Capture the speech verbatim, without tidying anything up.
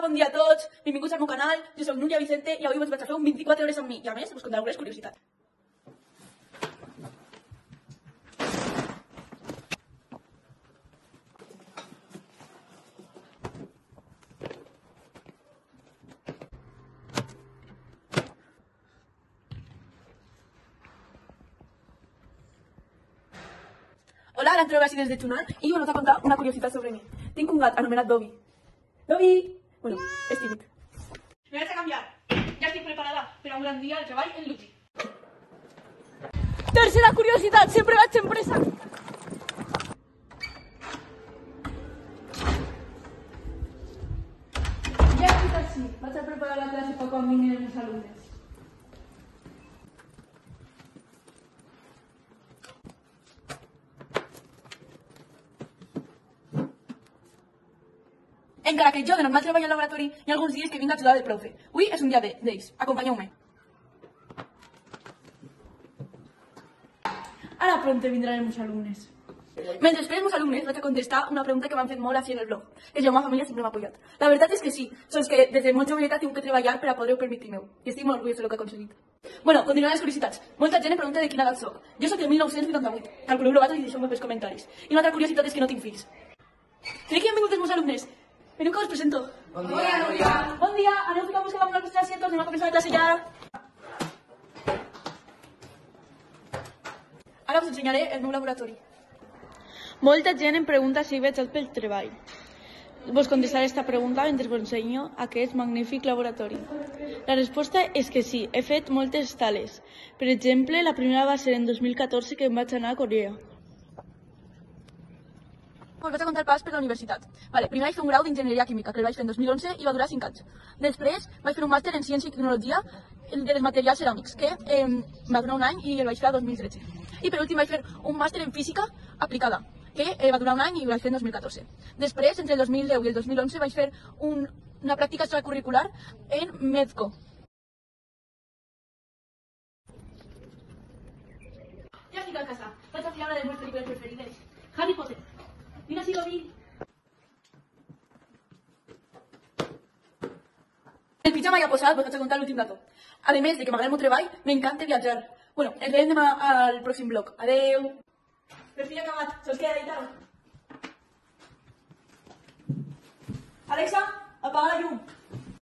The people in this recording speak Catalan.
bon dia a tots, benvinguts al meu canal, jo soc Núria Vicente i avui us vaig a fer un vint-i-quatre hores amb mi i a més us contaré algunes curiositats. Hola, ara em trobo així des de Xunar i us vaig a contar una curiositat sobre mi. Tinc un gat anomenat Dobby. Dobby! Bueno, és tímid. Me vaig a canviar. Ja estic preparada per a un gran dia de treball en Luigi. Tercera curiositat, sempre vaig en pressa. Ja estic així. Vaig a preparar la classe per quan vinguin els meus alumnes. Encara que jo de normal treballo al laboratori, hi ha alguns dies que vinc a ajudar el profe. Avui és un dia d'ells. Acompanyeu-me. Ara prompte vindran els meus alumnes. Mentre esperen els meus alumnes, vaig a contestar una pregunta que m'han fet molt així en el blog. El Jaume Família sempre m'ha apoyat. La veritat és que sí, sols que des de molt joveneta tinc que treballar per a poder-ho permetir-me. I estic molt orgullós de lo que he aconseguit. Bueno, continuant les curiositats. Molta gent em pregunta de quina edat soc. Jo soc del mil nou-cents vuitanta-vuit. Calculeu-lo vosaltres i deixeu-me pels comentaris. I una altra curiositat és que no tinc fills. Crec que han vingut els meus alumnes. Veniu que us presento. Bon dia, Núria. Bon dia, aneu a ficar buscar amb els vostres asientos, anem a començar la classe ja. Ara us ensenyaré el meu laboratori. Molta gent em pregunta si veig el pel treball. Vos contestaré esta pregunta mentre vos ensenyo aquest magnífic laboratori. La resposta és que sí, he fet moltes tales. Per exemple, la primera va ser en dos mil catorze que em vaig anar a Corea. Us vaig a contar el pas per la universitat. Vale, primer vaig fer un grau d'enginyeria química, que el vaig fer en dos mil onze i va durar cinc anys. Després vaig fer un màster en ciència i tecnologia de les materials ceràmics, que eh, va durar un any i el vaig fer el dos mil tretze. I per últim vaig fer un màster en física aplicada, que eh, va durar un any i el vaig fer en dos mil catorze. Després, entre el dos mil deu i el dos mil onze, vaig fer un, una pràctica extracurricular en Medco. Ja estic a casa. Vaig a fer una de les meves pel·lícules preferides. Harry Potter. Mira si Dobby. El pijama ja posat, vos vaig a contar l'últim dato. A més de que m'agrada el meu treball, m'encanta viatjar. Bueno, ens veiem demà al pròxim vlog. Adeu. Per fi he acabat, sols queda editar-ho. Alexa, apaga la llum.